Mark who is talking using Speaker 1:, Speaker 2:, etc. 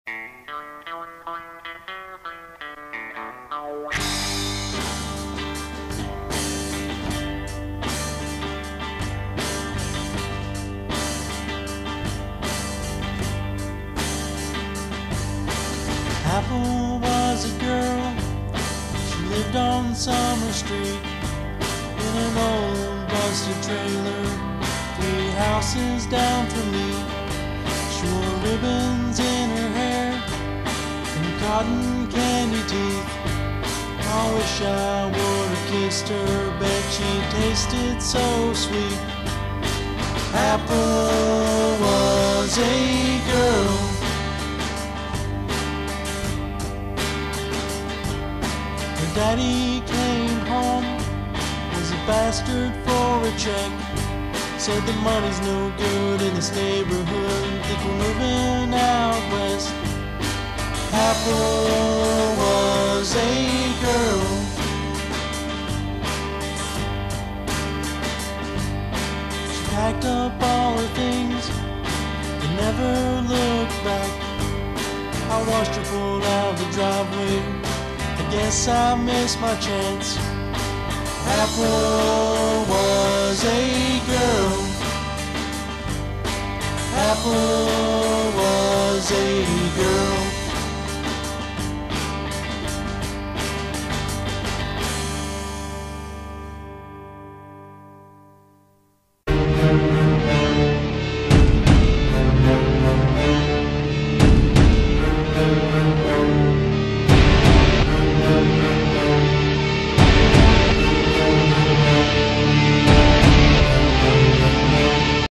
Speaker 1: Apple was a girl, she lived on Summer Street in an old busted trailer, 3 houses down from me. She wore ribbons in her hair and cotton candy teeth. I wish I would have kissed her, bet she tasted so sweet. Apple was a girl. Her daddy came home, was a bastard for a check. Said the money's no good in this neighborhood, think we're moving out west. Apple was a girl. She packed up all her things and never looked back. I watched her pull out the driveway, I guess I missed my chance. Apple was a girl. Apple was a girl.